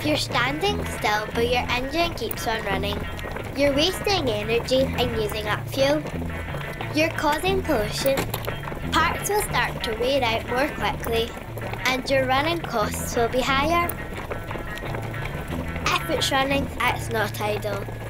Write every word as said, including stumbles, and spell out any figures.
You're standing still but your engine keeps on running. You're wasting energy and using up fuel. You're causing pollution. Parts will start to wear out more quickly and your running costs will be higher. If it's running, it's not idle.